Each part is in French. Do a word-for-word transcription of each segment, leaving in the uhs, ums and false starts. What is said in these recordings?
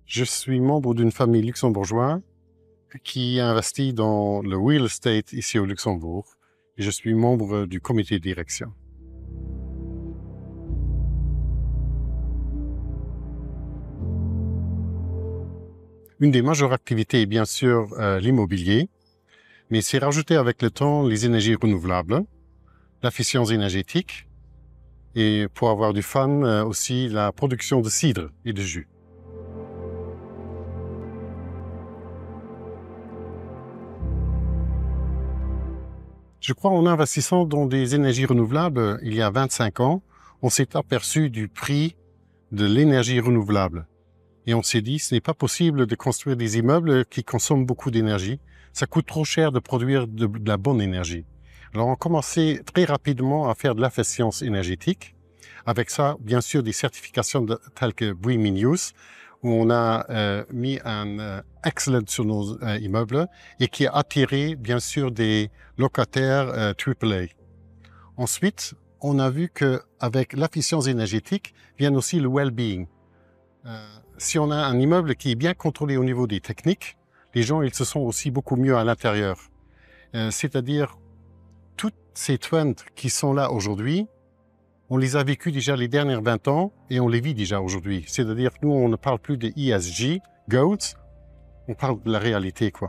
Je suis membre d'une famille luxembourgeoise qui investit dans le real estate ici au Luxembourg et je suis membre du comité de direction. Une des majeures activités est bien sûr euh, l'immobilier, mais c'est rajouté avec le temps les énergies renouvelables, l'efficience énergétique et pour avoir du fun euh, aussi la production de cidre et de jus. Je crois en investissant dans des énergies renouvelables il y a vingt-cinq ans, on s'est aperçu du prix de l'énergie renouvelable. Et on s'est dit, ce n'est pas possible de construire des immeubles qui consomment beaucoup d'énergie. Ça coûte trop cher de produire de, de la bonne énergie. Alors on a commencé très rapidement à faire de l'efficience énergétique. Avec ça, bien sûr, des certifications de, telles que BREEAM in-use, où on a euh, mis un euh, excellent sur nos euh, immeubles et qui a attiré, bien sûr, des locataires euh, triple A. Ensuite, on a vu qu'avec l'efficience énergétique vient aussi le well-being. Euh, si on a un immeuble qui est bien contrôlé au niveau des techniques, les gens ils se sentent aussi beaucoup mieux à l'intérieur. Euh, C'est-à-dire, toutes ces trends qui sont là aujourd'hui, on les a vécus déjà les dernières vingt ans et on les vit déjà aujourd'hui. C'est-à-dire, nous, on ne parle plus de E S G, goals, on parle de la réalité, quoi.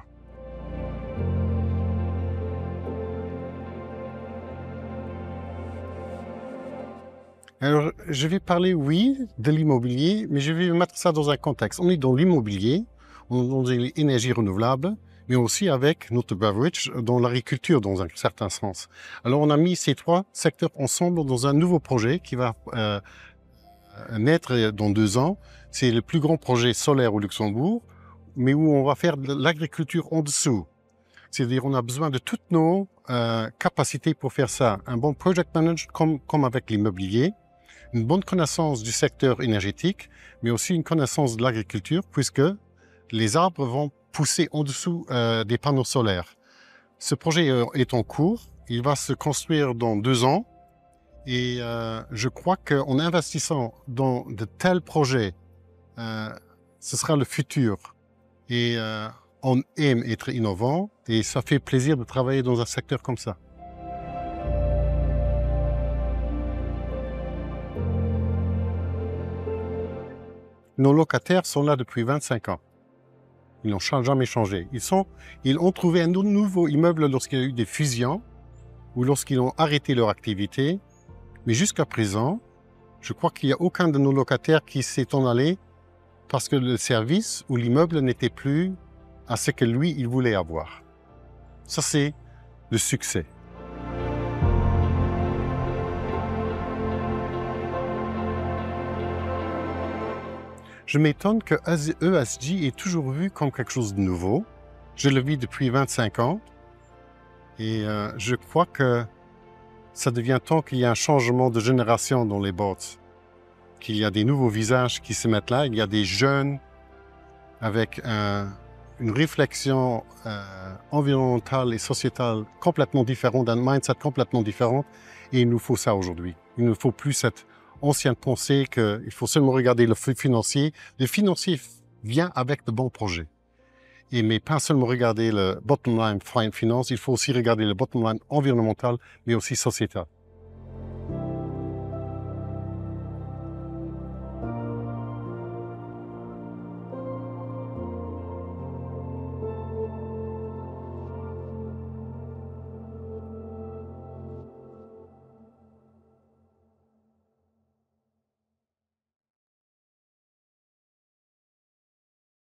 Alors, je vais parler, oui, de l'immobilier, mais je vais mettre ça dans un contexte. On est dans l'immobilier, on est dans les énergies renouvelables, mais aussi avec notre beverage dans l'agriculture, dans un certain sens. Alors, on a mis ces trois secteurs ensemble dans un nouveau projet qui va euh, naître dans deux ans. C'est le plus grand projet solaire au Luxembourg, mais où on va faire de l'agriculture en dessous. C'est-à-dire on a besoin de toutes nos euh, capacités pour faire ça. Un bon project manager comme, comme avec l'immobilier, une bonne connaissance du secteur énergétique, mais aussi une connaissance de l'agriculture, puisque les arbres vont pousser en dessous euh, des panneaux solaires. Ce projet euh, est en cours, il va se construire dans deux ans, et euh, je crois qu'en investissant dans de tels projets, euh, ce sera le futur. Et euh, on aime être innovant, et ça fait plaisir de travailler dans un secteur comme ça. Nos locataires sont là depuis vingt-cinq ans. Ils n'ont jamais changé. Ils, sont, ils ont trouvé un nouveau immeuble lorsqu'il y a eu des fusions ou lorsqu'ils ont arrêté leur activité. Mais jusqu'à présent, je crois qu'il n'y a aucun de nos locataires qui s'est en allé parce que le service ou l'immeuble n'était plus à ce que lui, il voulait avoir. Ça, c'est le succès. Je m'étonne que E S G est toujours vu comme quelque chose de nouveau. Je le vis depuis vingt-cinq ans et euh, je crois que ça devient temps qu'il y ait un changement de génération dans les boards, qu'il y a des nouveaux visages qui se mettent là, il y a des jeunes avec un, une réflexion euh, environnementale et sociétale complètement différente, un mindset complètement différent, et il nous faut ça aujourd'hui. Il ne faut plus cette ancienne pensée qu'il faut seulement regarder le flux financier. Le financier vient avec de bons projets. Et mais pas seulement regarder le bottom line finance, il faut aussi regarder le bottom line environnemental, mais aussi sociétal.